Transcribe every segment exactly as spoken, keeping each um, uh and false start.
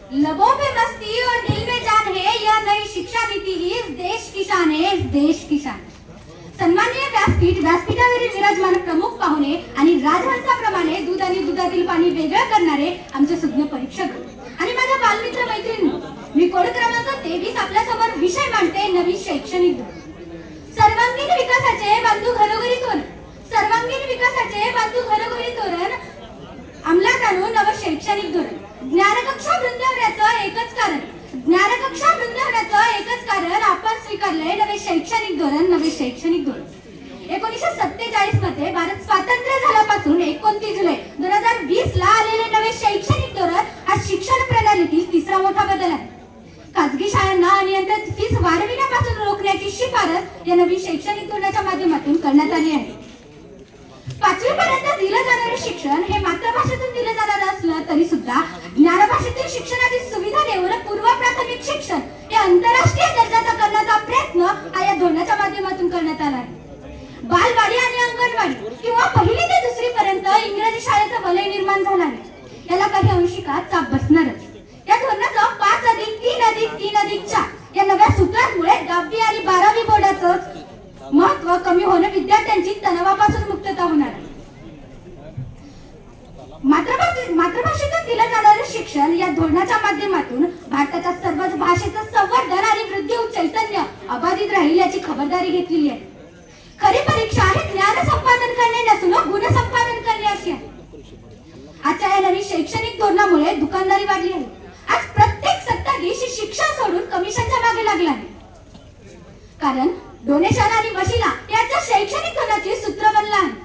लबों पे मस्ती और दिल में जान है, यह नई शिक्षा नीति ही इस देश की शान है, इस देश की शान। सन्माननीय व्यासपीठ, व्यासपीठावरील विराजमान प्रमुख पाहुणे आणि राजहंसाप्रमाणे दूध आणि दुधातील पाणी वेगळं करणारे आमचे सुज्ञ परीक्षक आणि माझ्या बालमित्र मैत्रिणी, मी कोड क्रमांक तेवीस आपल्या समोर विषय मांडते, नवीन शैक्षणिक धोरण। सर्वांगीण विकासाचे बांधू घरोघरी तोरण, सर्वांगीण विकासाचे बांधू घरोघरी तोरण अंमलात आणून नवं शैक्षणिक धोरण। ज्ञानकक्षा वृंदावण्याचं एकच कारण, ज्ञानकक्षा वृंदावण्याचं एकच कारण आपण स्वीकारलंय नवे शैक्षणिक धोरण, नवे शैक्षणिक धोरण। एकोणीसशे सत्तेचाळीस मध्ये भारत स्वातंत्र्य झाल्यापासून एकोणतीस जुलै दोन हजार वीस ला आलेले नवे शैक्षणिक धोरण आज शिक्षण प्रणालीतील तिसरा मोठा बदल आहे। खासगी शाळांना अनियंत्रित फीस वाढविण्यापासून रोखण्याची शिफारस या नवीन शैक्षणिक धोरणाच्या माध्यमातून करण्यात आली आहे। पाचवी पर्यंत दिलं जाणारे शिक्षण हे मातृभाषेतून दिलं जाणार असलं तरी सुद्धा ज्ञानभाषेतील शिक्षणाची सुविधा देऊन पूर्व प्राथमिक शिक्षण हे आंतरराष्ट्रीय दर्जाचा करण्याचा प्रयत्न हा या धोरणाच्या माध्यमातून करण्यात आला आहे। बालवाडी आणि अंगणवाडी किंवा पहिली ते दुसरी पर्यंत इंग्रजी शाळेचा वलय निर्माण झाला आहे, याला काही अंशिकात चाप बसणारच। या धोरणाचं पाच अधिक तीन अधिक तीन अधिक चार या नव्या सूत्रांमुळे दहावी आणि बारावी बोर्डाचं महत्व कमी होणं, विद्यार्थ्यांची तणावापासून मुक्तता होणार आहे। मातृभाषे मातृभाषेतून दिलं जाणारे शिक्षण या धोरणाच्या माध्यमातून भारताच्या सर्वच भाषेचं संवर्धन आणि वृद्धी व चैतन्य अबाधित राहील याची खबरदारी घेतलेली आहे। खरी परीक्षा हे ज्ञान संपादन करणे नसून गुण संपादन करणे अशी आहे। आजच्या या नवीन शैक्षणिक धोरणामुळे दुकानदारी वाढली आहे। आज प्रत्येक सत्ताधीश शिक्षण सोडून कमिशनच्या मागे लागला आहे, कारण डोनेशन आणि वशिला याच्या शैक्षणिक धोरणाचे सूत्र बनला आहे।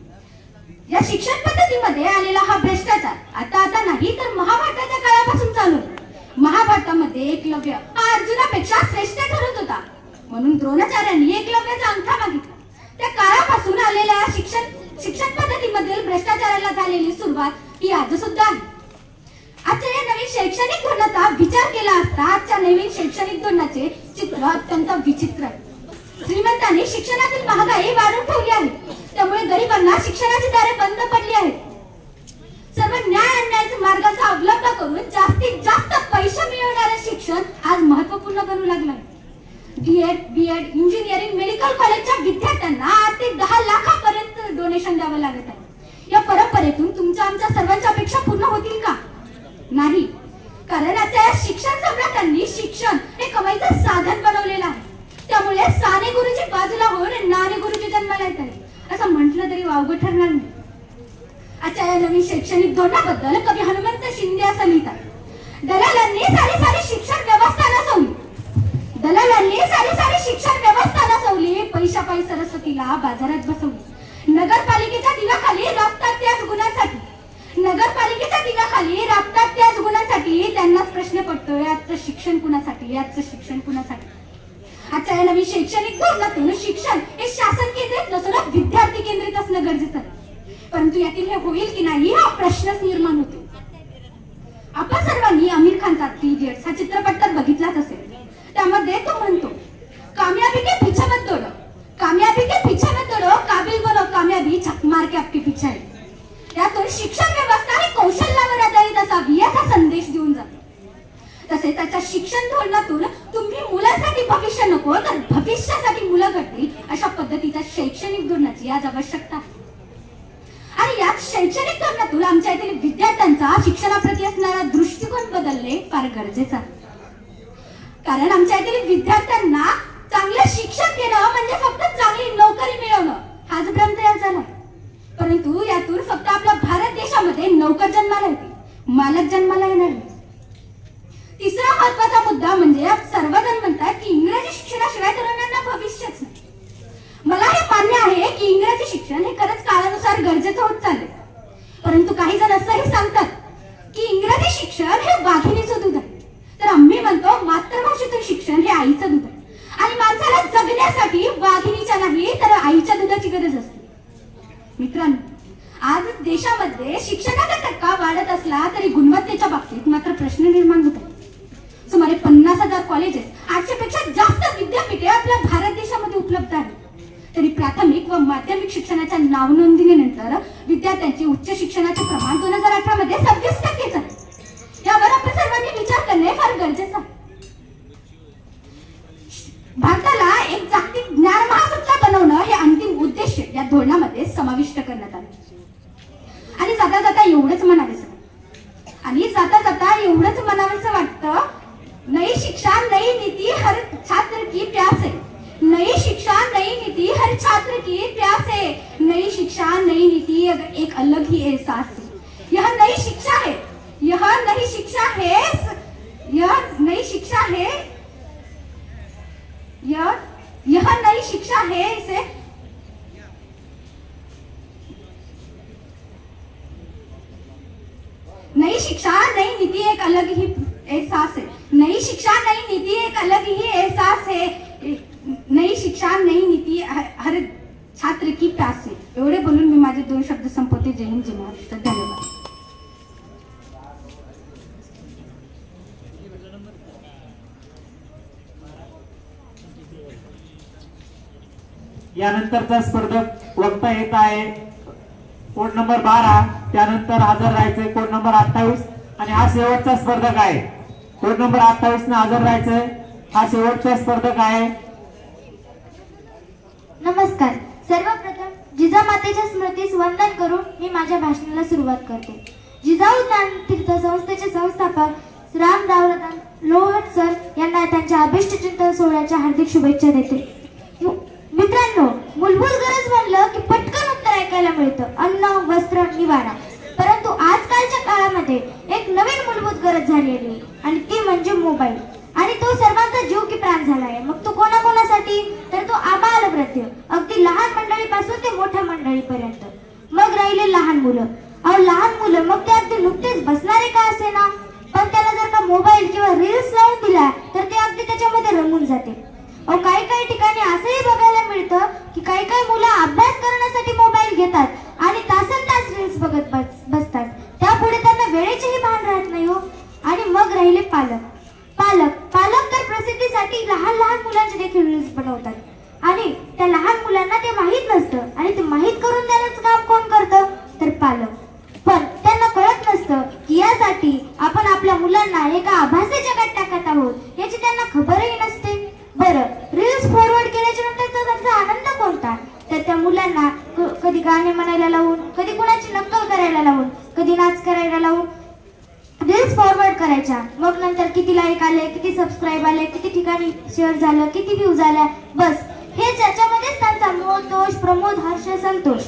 या शिक्षण पद्धतीमध्ये आलेला हा भ्रष्टाचार आता आता नाही तर महाभारताच्या काळापासून चालू आहे। महाभारतामध्ये एकलव्य हा अर्जुनापेक्षा श्रेष्ठ ठरत होता, म्हणून द्रोणाचार्यांनी एकलव्याचा अंगठा मागितला। त्या काळापासून आलेल्या शिक्षण शिक्षण पद्धतीमधील भ्रष्टाचाराला झालेली सुरुवात ही आज सुद्धा आहे। आजच्या या नवीन शैक्षणिक धोरणाचा विचार केला असता आजच्या नवीन शैक्षणिक धोरणाचे चित्र अत्यंत विचित्र आहे। श्रीमंतांनी शिक्षणातील महागाई वाढवून ठेवली आहे, त्यामुळे गरिबांना शिक्षणाची दारे बंद पडली आहेत। सर्व न्याय अन्यायाच्या मार्गाचा अवलंब करून जास्तीत जास्त पैसे मिळवणारे शिक्षण आज महत्त्वपूर्ण बनू लागले आहे। डीएड, बीएड, इंजिनिअरिंग, मेडिकल कॉलेजच्या विद्यार्थ्यांना आठ ते दहा लाखापर्यंत डोनेशन द्यावं लागत आहे। या परंपरेतून तुमच्या आमच्या सर्वांच्या अपेक्षा पूर्ण होतील का? नाही, कारण आजच्या या शिक्षण सम्राटांनी शिक्षण हे कमाईचं साधन बनवलेलं आहे। त्यामुळे साने गुरुजी बाजूला होऊन नाने गुरुजी जन्माला येत आहे असं म्हटलं तरी वावगं ठरणार नाही। आजच्या या नवीन शैक्षणिक धोरणाबद्दल कवी हनुमंत शिंदे असं लिहितात, दलालांनी सारी सारी शिक्षण व्यवस्था नसवली, दलालांनी सारी सारी शिक्षण व्यवस्था नसवली, पैशापायी सरस्वतीला बाजारात बसवली। नगरपालिकेच्या दिव्याखाली राबतात त्याच गुणांसाठी, नगरपालिकेच्या दिव्याखाली राबतात त्याच गुणांसाठी त्यांनाच प्रश्न पडतोय, आजचं शिक्षण कुणासाठी, आजचं शिक्षण कुणासाठी? आजच्या या नवीन शैक्षणिक धोरणातून शिक्षण हे शासन केंद्रित नसून विद्यार्थी केंद्रित असणं गरजेचं आहे, परंतु यातील हे होईल की नाही हा प्रश्नच निर्माण होतो। आपण सर्वांनी आमिर खानचा थ्री इडियट्स हा चित्रपट तर बघितलाच असेल। त्यामध्ये तो म्हणतो, कामयाबी के पीछे मत दौड़ो, कामयाबी के पीछे मत दौड़ो, काबिल बनो, कामयाबी झक मार के आपके पीछे है। यातून शिक्षण व्यवस्था ही कौशल्यावर आधारित असावी याचा संदेश देऊन जातो। तसेच त्याच्या शिक्षण धोरणातून तुम्ही मुलांसाठी भविष्य नको तर भविष्यासाठी मुलं घडतील अशा पद्धतीच्या शैक्षणिक धोरणाची आज आवश्यकता आहे। आणि याच शैक्षणिक धोरणातून आमच्या येथील विद्यार्थ्यांचा शिक्षणाप्रती असणारा दृष्टिकोन बदलणे फार गरजेचं आहे, कारण आमच्या येथील विद्यार्थ्यांना चांगले शिक्षण घेणं म्हणजे फक्त चांगली नोकरी मिळवणं हाच भ्रम तयार झाला। परंतु यातून फक्त आपल्या भारत देशामध्ये नोकर जन्माला येते, मालक जन्माला येणार नाही। तिसरा महत्वाचा मुद्दा म्हणजे सर्वजण म्हणतात की इंग्रजी शिक्षणाशिवाय तरुणांना भविष्यच नाही। मला हे मान्य आहे की इंग्रजी शिक्षण हे खरंच काळानुसार गरजेचं होत चाललंय, परंतु काही जण असंही सांगतात की इंग्रजी शिक्षण हे वाघिणीचं दूध आहे, तर आम्ही म्हणतो मातृभाषेतून शिक्षण हे आईचं दूध आहे आणि माणसाला जगण्यासाठी वाघिणीच्या नाही तर आईच्या दुधाची गरज असते। मित्रांनो, आज देशामध्ये शिक्षणाचा टक्का वाढत असला तरी गुणवत्तेच्या बाबतीत मात्र प्रश्न निर्माण होतो। सुमारे पन्नास हजार कॉलेजेस, आठशे पेक्षा जास्त विद्यापीठे आपल्या भारत देशामध्ये उपलब्ध आहेत, तरी प्राथमिक व माध्यमिक शिक्षणाच्या नावनोंदणीनंतर विद्यार्थ्यांचे उच्च शिक्षणाचे प्रमाण दोन हजार अठरा मध्ये सव्वीस टक्केच आहे। यावर आपण सर्वांनी विचार करणे फार गरजेचं आहे. भारताला एक जागतिक ज्ञान महासत्ता बनवणं हे अंतिम उद्देश या धोरणामध्ये समाविष्ट करण्यात आले. आणि जाता जाता एवढंच म्हणावेसं आणि जाता जाता एवढंच म्हणावेसं वाटतं, नई शिक्षा नई नीति हर छात्र की प्यास है. नई शिक्षा नई नीति हर छात्र की प्यास है. नई शिक्षा नई नीति एक अलग ही एहसास है. यह नई शिक्षा है, यह नई शिक्षा है, यह नई शिक्षा है, यह यह नई शिक्षा है. इसे नई शिक्षा नई नीति एक अलग ही एहसास है. नई शिक्षा नई नीति एक अलग ही एहसास है. नई शिक्षा नई नीति हर छात्र की प्यास है. एवढे बोलून मी माझे दोन शब्द संपवते. जय हिंद, जय महाराष्ट्र. धन्यवाद. यानंतरचा स्पर्धक वक्ता येत आहे कोड नंबर बारा. त्यानंतर हजर राहायचंय कोड नंबर अठ्ठावीस आणि हा शेवटचा स्पर्धक आहे. कोड नंबर अठ्ठावीस ने हजर राहायचंय. हा शेवटचा स्पर्धक आहे. नमस्कार. सर्वप्रथम जिजामातेच्या स्मृतीस वंदन करून मी माझ्या भाषणाला सुरुवात करते. जिजाऊ ज्ञानतीर्थ संस्थेचे संस्थापक रामराव लोहार सर यांना त्यांच्या अभिष्ट चिंतन सोहळ्याच्या हार्दिक शुभेच्छा देते. मित्रांनो, मूलभूत गरज म्हणलं की पटकन उत्तर ऐकायला मिळतं, अन्न, वस्त्र, निवारा. परंतु आजकालच्या काळामध्ये एक नवीन मूलभूत गरज झालेली आहे आणि ती म्हणजे मोबाईल. आणि तो सर्वांचा जीव की प्राण झाला आहे. मग तो कोणाकोणासाठी, तर तो आबालवृद्ध, अगदी लहान मंडळीपासून ते मोठ्या मंडळीपर्यंत. मग राहिले लहान मुलं. अहो लहान मुलं मग ते अगदी नुकतेच बसणारे का असे ना, पण त्याला जर का मोबाईल किंवा रील्स लावून दिला तर ते अगदी त्याच्यामध्ये रमून जाते. अहो काही काही ठिकाणी असंही बघायला मिळतं की काही काही मुलं अभ्यास करण्यासाठी मोबाईल घेतात आणि तासन तास रील्स बघत बसतात. त्यापुढे त्यांना वेळेचेही भान राहत नाही हो. आणि मग राहिले पालक. पालक पालक तर प्रसिद्धीसाठी लहान लहान मुलांचे देखील रील्स बनवतात आणि त्या लहान मुलांना ते माहीत नसतं आणि ते माहीत करून देण्याचं काम कोण करतं, तर पालक. पण त्यांना कळत नसतं की यासाठी आपण आपल्या मुलांना एका आभासी जगात टाकत आहोत याची त्यांना खबरही नसते. बरं, रील्स फॉरवर्ड केल्याच्या नंतर त्यांचा आनंद कोणता, तर त्या मुलांना कधी गाणे म्हणायला लावून, कधी कुणाची नक्कल करायला लावून, कधी नाच करायला लावून रील्स फॉरवर्ड करायच्या. मग नंतर किती लाईक आले, किती सबस्क्राईब आले, किती ठिकाणी शेअर झालं, किती व्ह्यूज आल्या, बस हे त्याच्यामध्येच त्यांचा मोह, दोष, प्रमोद, हर्ष, संतोष.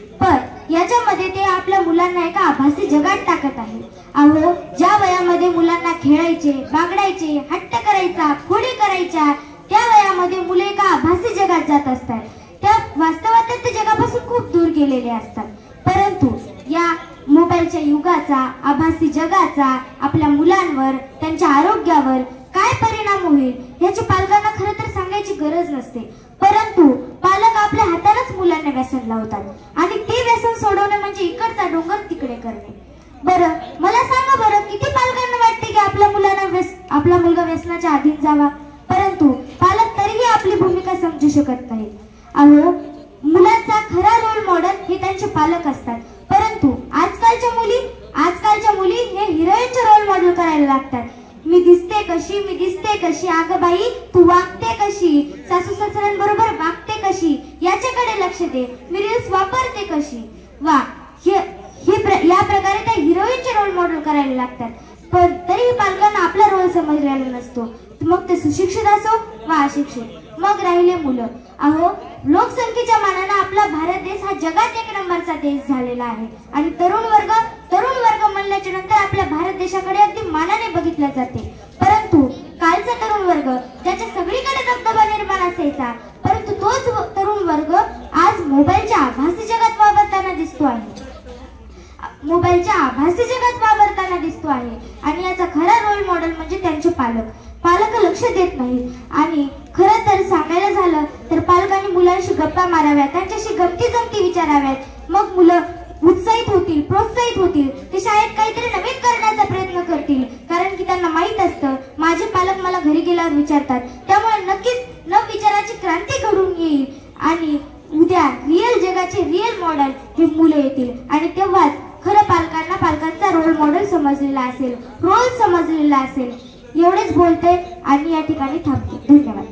पण याच्यामध्ये ते आपल्या मुलांना एका आभासी जगात टाकत आहे. अहो ज्या वयामध्ये मुलांना खेळायचे, बागडायचे, हट्ट करायचा, खोडी करायच्या, त्या वयामध्ये मुले एका आभासी जगात जात असतात. त्या वास्तवात ते जगापासून खूप दूर गेलेले असतात. परंतु या मोबाईलच्या युगाचा, आभासी जगाचा आपल्या मुलांवर, त्यांच्या आरोग्यावर काय परिणाम होईल याची पालकांना खरं तर सांगायची गरज नसते. परंतु पालक आपल्या हातानेच मुलांना व्यसन लावतात आणि ते व्यसन सोडवणे म्हणजे इकडचा डोंगर तिकडे करणे. बरं मला सांगा बरं, किती पालकांना वाटते की आपल्या मुलांना व्यस आपला मुलगा व्यसनाच्या अधीन जावा, परंतु पालक तरीही आपली भूमिका समजू शकत नाहीत. अहो मुलांचा खरा रोल मॉडेल हे त्यांचे पालक असतात. परंतु आजकालच्या मुली आजकालच्या मुली हे हिरोईनचे रोल मॉडेल करायला लागतात. मी दिसते कशी, मी दिसते कशी, अगं बाई तू वागते कशी, सासू सासऱ्यांबरोबर वागते कशी, याच्याकडे लक्ष दे, मी रील्स वापरते कशी. वा हे हे प्र, या प्रकारे त्या हिरोईनचे रोल मॉडेल करायला लागतात. पण तरीही पालकांना आपला रोल समजलेला नसतो. मग ते सुशिक्षित असो वा अशिक्षित. मग राहिले मुलं. अहो लोकसंख्येच्या मानाने आपला भारत देश हा जगात एक नंबरचा देश झालेला आहे आणि तरुण वर्ग तरुण वर्ग म्हणल्याच्या नंतर आपल्या भारत देशाकडे अगदी मानाने बघितले जाते. परंतु कालचा तरुण वर्ग ज्याच्या सगळीकडे दबदबा निर्माण असायचा, परंतु तोच तरुण वर्ग आज मोबाईलच्या आभासी जगात वावरताना दिसतो आहे. मोबाईलच्या आभासी जगात वावरताना दिसतो आहे आणि याचा खरा रोल मॉडेल म्हणजे त्यांचे पालक. पालक लक्ष देत नाहीत. आणि खरं तर सांगायला झालं तर पालकांनी मुलांशी गप्पा माराव्यात, त्यांच्याशी गमती जमती विचाराव्यात. मग मुलं उत्साहित होतील, प्रोत्साहित होतील, ते शाळेत काहीतरी नवीन करण्याचा प्रयत्न करतील. कारण की त्यांना माहीत असतं माझे पालक मला घरी गेल्यावर विचारतात, त्यामुळे नक्कीच नव विचाराची क्रांती घडून येईल आणि उद्या रिअल जगाचे रिअल मॉडेल हे मुलं येतील. आणि तेव्हाच खरं पालकांना पालकांचा रोल मॉडेल समजलेला असेल, रोल समजलेला असेल. एवढेच बोलते आणि या ठिकाणी थांबते. धन्यवाद.